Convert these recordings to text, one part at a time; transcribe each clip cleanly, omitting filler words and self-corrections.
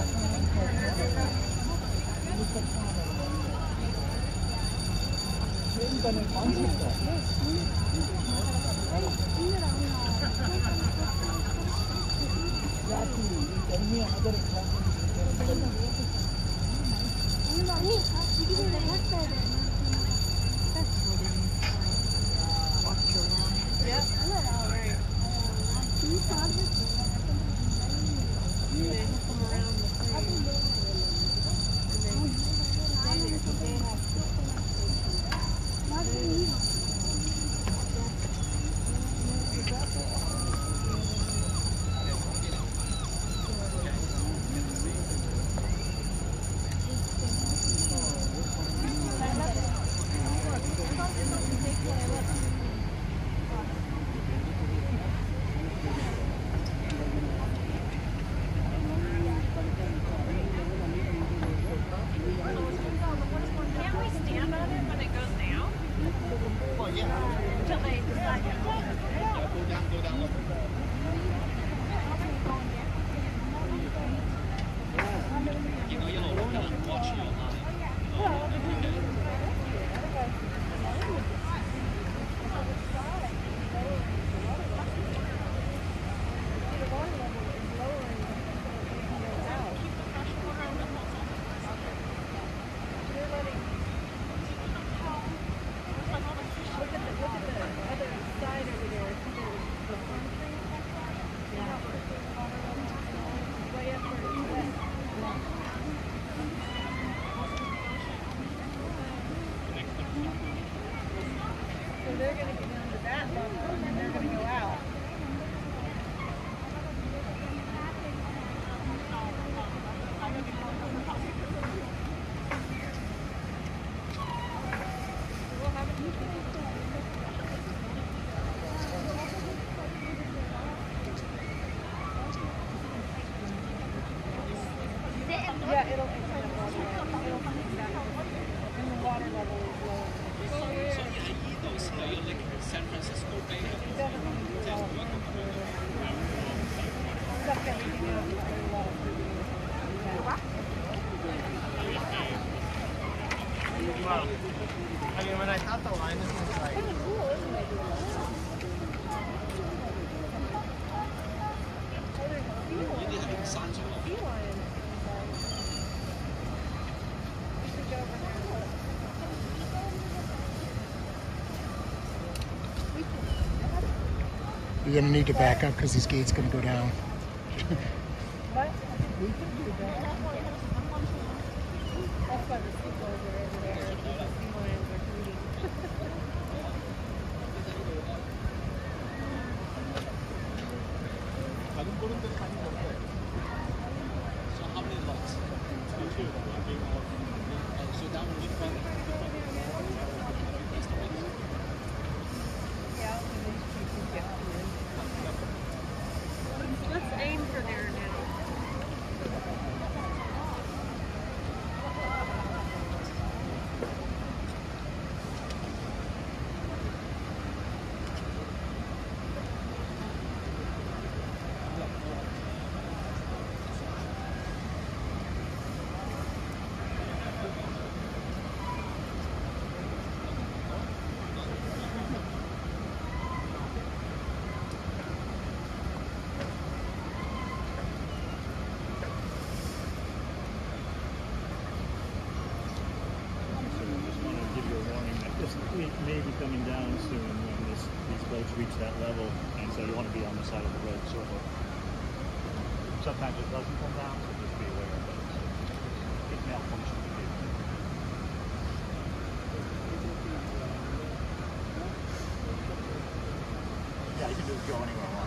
Wow. I mean, when I thought the line was like... You're going to need to back up because this gate's going to go down. What? We can do that. That's why the seagulls are over there. The sea lions are feeding. So how many lots? Two. So that one we found. Let's aim for there now. It may be coming down soon when these boats reach that level, and so you want to be on the side of the road sort of. Sometimes it doesn't come down, so just be aware of that. It malfunctions. Yeah, you can just go anywhere you want.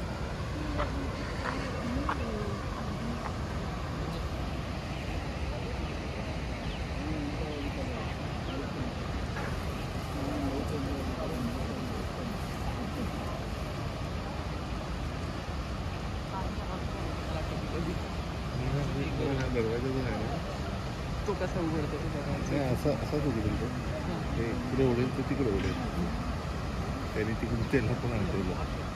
तो कसा उघडतो तो बघायचं असं असाच उघडेल तो पुढे ओढेल तो तिकडे ओढेल त्याने तिकडून त्याला पण आणतो